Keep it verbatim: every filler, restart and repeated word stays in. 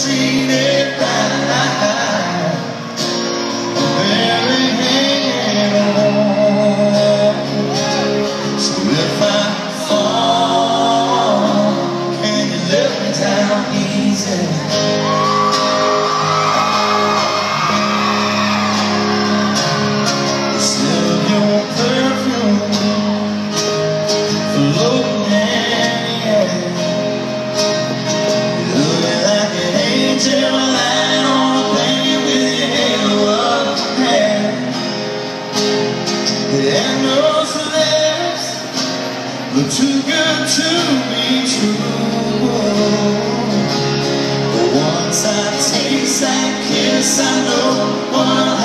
treated right, very hanging on. So if I fall, can you let me down easy? Smell your perfume floating in the air. You look like an angel lying on a plane with your halo of hair. And those lips look too good to be true. But once I taste that kiss, I know what